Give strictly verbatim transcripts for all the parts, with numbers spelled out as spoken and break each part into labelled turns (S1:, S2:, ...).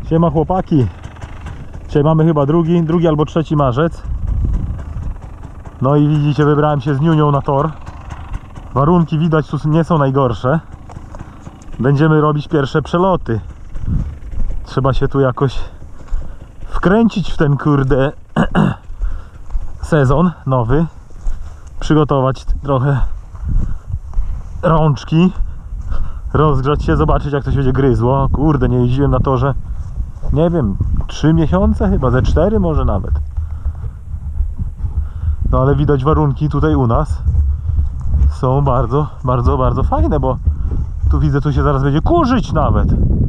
S1: Siema chłopaki. Dzisiaj mamy chyba drugi, drugi albo trzeci marzec. No i widzicie, wybrałem się z Niunią na tor. Warunki widać tu nie są najgorsze. Będziemy robić pierwsze przeloty. Trzeba się tu jakoś wkręcić w ten kurde sezon nowy. Przygotować trochę rączki. Rozgrzać się, zobaczyć jak to się będzie gryzło. Kurde, nie jeździłem na torze, nie wiem, trzy miesiące chyba, ze cztery może nawet. No ale widać, warunki tutaj u nas są bardzo, bardzo, bardzo fajne, bo tu widzę, tu się zaraz będzie kurzyć nawet.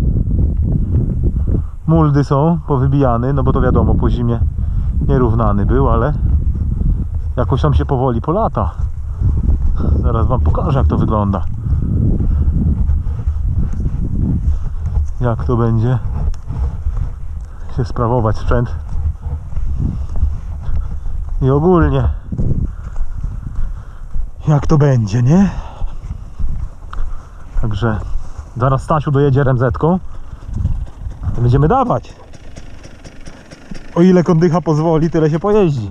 S1: Muldy są powybijane, no bo to wiadomo, po zimie nierównany był, ale jakoś tam się powoli polata. Zaraz wam pokażę, jak to wygląda. Jak to będzie się sprawować sprzęt i ogólnie jak to będzie, nie? Także zaraz Stasiu dojedzie R M Z-ką i będziemy dawać. O ile kondycha pozwoli, tyle się pojeździ.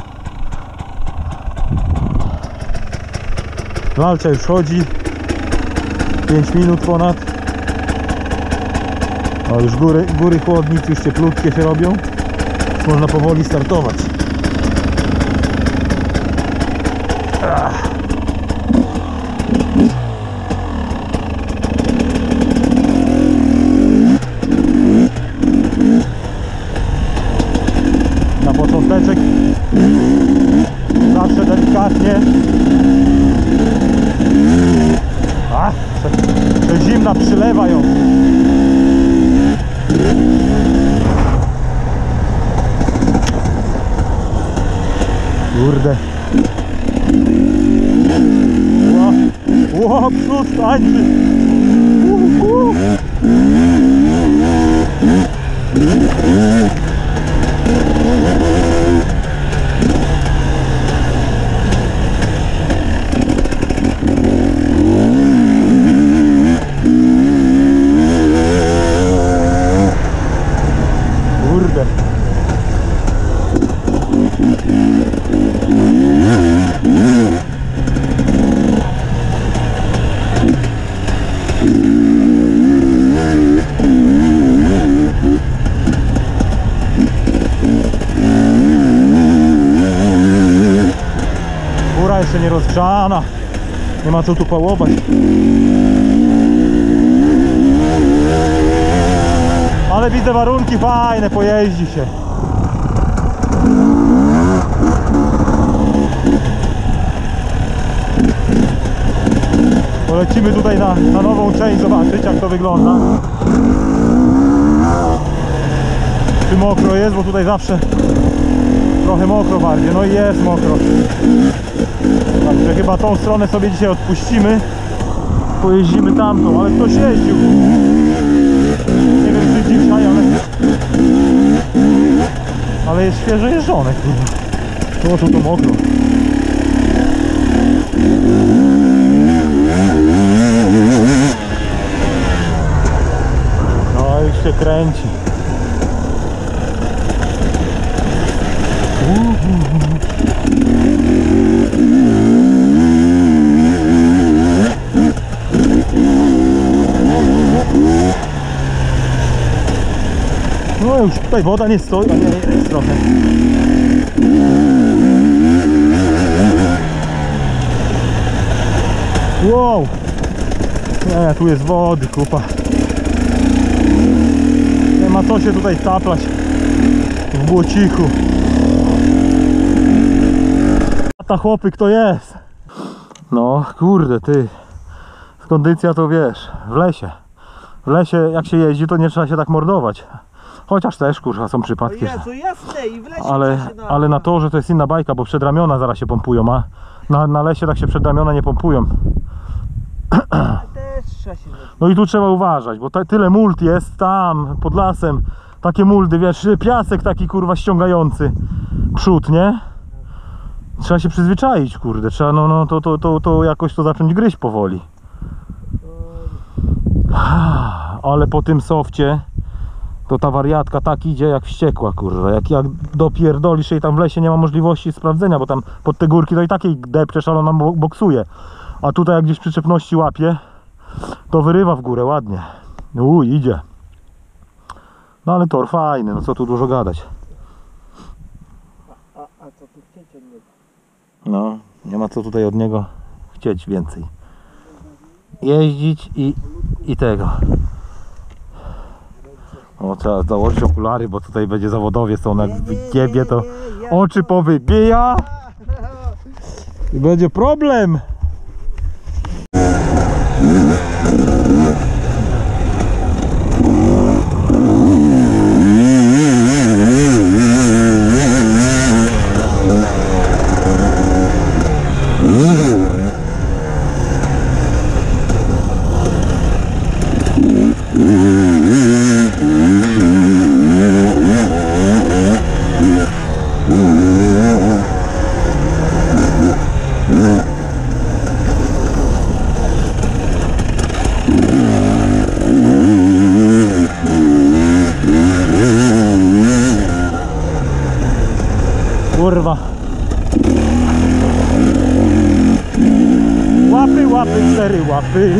S1: Walcia już chodzi pięć minut ponad. O, już góry, góry chłodnic już cieplutkie się robią. Można powoli startować. Ach. Na począteczek zawsze delikatnie. A, te zimna przylewa ją. Kurde. Ło, ło, przód tańczy. Uh, uh. Kurde. Góra jeszcze nie rozgrzana. Nie ma co tu pałować. Ale widzę, warunki fajne, pojeździ się. Polecimy tutaj na, na nową część, zobaczyć jak to wygląda. Czy mokro jest, bo tutaj zawsze trochę mokro bardziej. No i jest mokro. Także chyba tą stronę sobie dzisiaj odpuścimy. Pojeździmy tamtą, ale ktoś jeździł. Nie wiem czy dzisiaj, ale ale jest świeżo jeżdżone, kurwa. To tu to mokro. No już się kręci. No już tutaj woda nie stoi, ale nie jest trochę. Wow! Nie, tu jest wody, kupa. Nie ma co się tutaj taplać w błocichu. Ta chłopy, kto jest? No kurde, ty. Kondycja to wiesz, w lesie. W lesie jak się jeździ, to nie trzeba się tak mordować. Chociaż też kurwa są przypadki.
S2: Jezu, jasne, i w lesie
S1: ale,
S2: na...
S1: ale na torze to jest inna bajka, bo przedramiona zaraz się pompują, a na, na lesie tak się przedramiona nie pompują.
S2: Też trzeba się...
S1: No i tu trzeba uważać, bo tyle muld jest tam pod lasem. Takie muldy, wiesz, piasek taki kurwa ściągający przód, nie? Trzeba się przyzwyczaić, kurde. Trzeba no, no to, to, to, to jakoś to zacząć gryźć powoli. Ale po tym sofcie to ta wariatka tak idzie jak wściekła, kurwa. Jak, jak dopierdolisz jej tam w lesie, nie ma możliwości sprawdzenia, bo tam pod te górki to i takiej depczesz, ale ona boksuje. A tutaj jak gdzieś przyczepności łapie, to wyrywa w górę ładnie. Uj, idzie. No ale tor fajny, no co tu dużo gadać.
S2: A, a co tu chcieć od niego?
S1: No, nie ma co tutaj od niego chcieć więcej. Jeździć i, i tego. O, trzeba założyć okulary, bo tutaj będzie zawodowiec, to on jak wygiebie, to oczy powybija i będzie problem. Kurwa. Łapy, łapy, cztery łapy.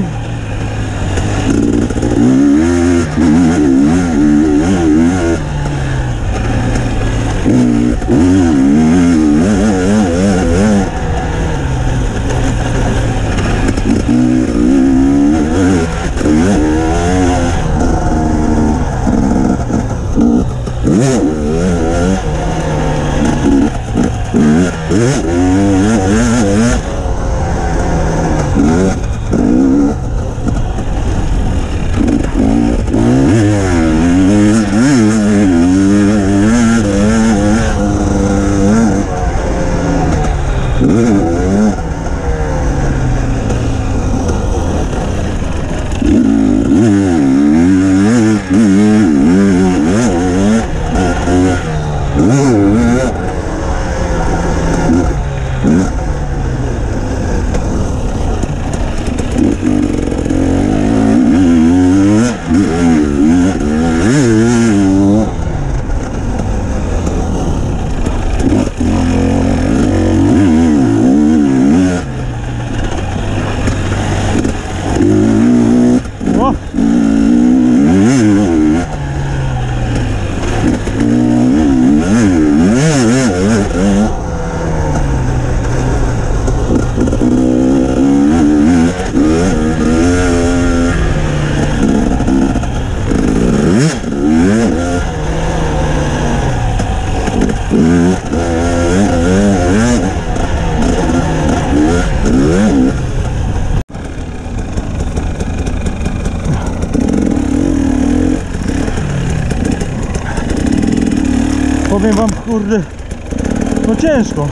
S1: Powiem wam, kurde, no ciężko.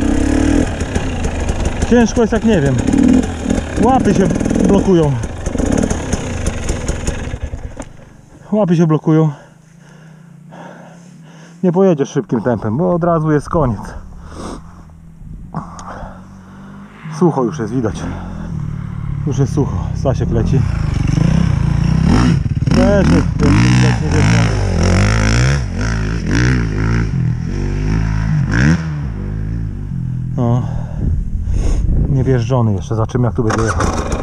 S1: Ciężko jest jak nie wiem. Łapy się blokują. Łapy się blokują. Nie pojedziesz szybkim tempem, bo od razu jest koniec. Sucho już jest, widać. Już jest sucho. Stasiek leci. Też nie, nie, nie, nie. No, niewjeżdżony jeszcze, za czym jak tu będzie jechał.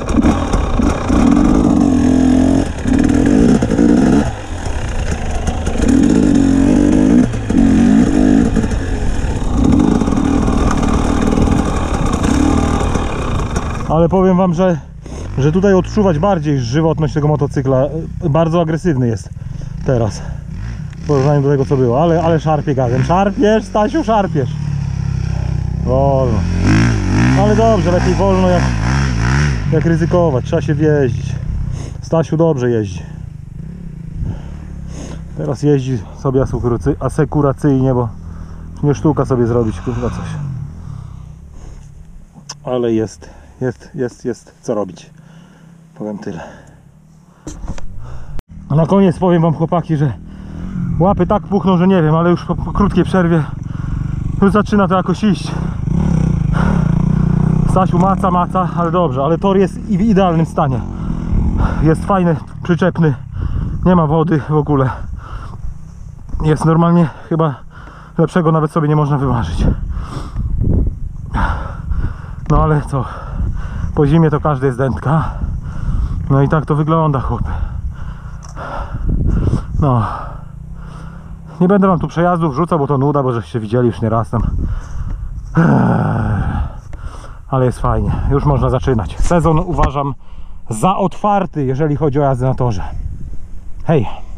S1: Ale powiem wam, że, że tutaj odczuwać bardziej żywotność tego motocykla. Bardzo agresywny jest teraz w porównaniu do tego co było, ale, ale szarpie gazem. Szarpiesz, Stasiu, szarpiesz. Wolno. Ale dobrze, lepiej wolno jak, jak ryzykować. Trzeba się wjeździć. Stasiu dobrze jeździ. Teraz jeździ sobie asekuracyjnie, bo nie sztuka sobie zrobić kurwa coś. Ale jest, jest, jest, jest co robić. Powiem tyle. A na koniec powiem wam, chłopaki, że łapy tak puchną, że nie wiem, ale już po, po krótkiej przerwie już zaczyna to jakoś iść. Stasiu maca, maca, ale dobrze, ale tor jest w idealnym stanie. Jest fajny, przyczepny, nie ma wody w ogóle. jest normalnie chyba lepszego nawet sobie nie można wymarzyć. No ale co, po zimie to każdy jest dętka. No i tak to wygląda, chłopy. No, nie będę wam tu przejazdów wrzucał, bo to nuda, bo żeście widzieli już nieraz tam. Ale jest fajnie, już można zaczynać. Sezon uważam za otwarty, jeżeli chodzi o jazdę na torze. Hej!